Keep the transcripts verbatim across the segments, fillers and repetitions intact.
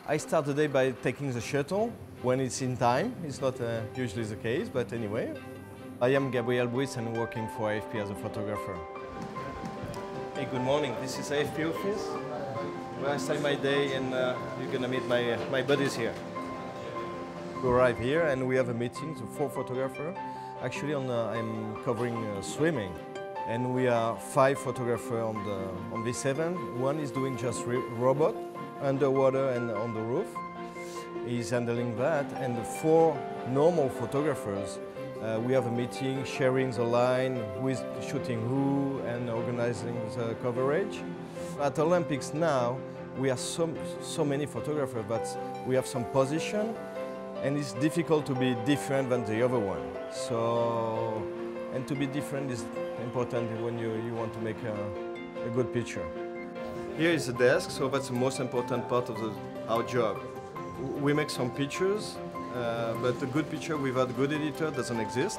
I start the day by taking the shuttle when it's in time. It's not uh, usually the case, but anyway. I am Gabriel Buis and working for A F P as a photographer. Hey, good morning. This is A F P office, where I start my day, and uh, you're gonna meet my, uh, my buddies here. We arrive here and we have a meeting, so four photographers. Actually, on, uh, I'm covering uh, swimming. And we are five photographers on, the, on this event. One is doing just robot, underwater and on the roof. He's handling that. And the four normal photographers, uh, we have a meeting, sharing the line, who is shooting who, and organizing the coverage. At Olympics now, we are so, so many photographers, but we have some position, and it's difficult to be different than the other one. So, and to be different is important when you, you want to make a, a good picture. Here is the desk, so that's the most important part of the, our job. We make some pictures, uh, but a good picture without a good editor doesn't exist.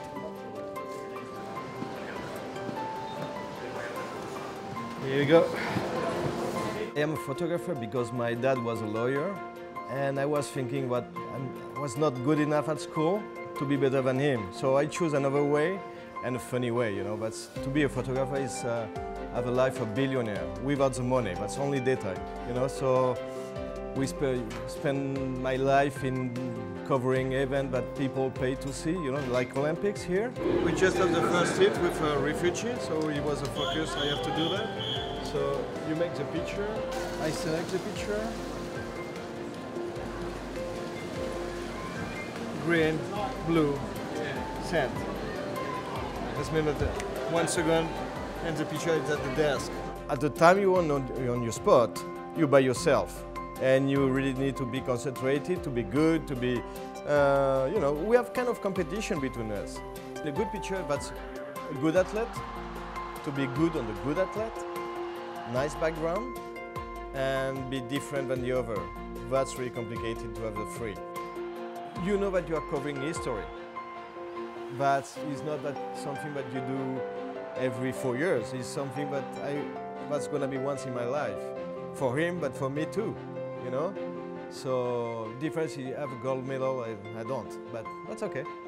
Here you go. I am a photographer because my dad was a lawyer, and I was thinking that I was not good enough at school to be better than him. So I choose another way, and a funny way, you know. But to be a photographer is uh, have a life of billionaire without the money. That's only daytime, you know. So we sp spend my life in covering events that people pay to see, you know, like Olympics here. We just have the first hit with a refugee, so it was a focus. I have to do that. So you make the picture. I select the picture. Green, blue, sand. Just minute, one second, and the picture is at the desk. At the time you are on, on your spot, you're by yourself. And you really need to be concentrated, to be good, to be, uh, you know, we have kind of competition between us. A good picture, that's a good athlete, to be good on the good athlete, nice background, and be different than the other. That's really complicated to have the three. You know that you are covering history. That is not that something that you do every four years. It's something that I, that's going to be once in my life. For him, but for me too, you know? So difference, you have a gold medal, I, I don't, but that's okay.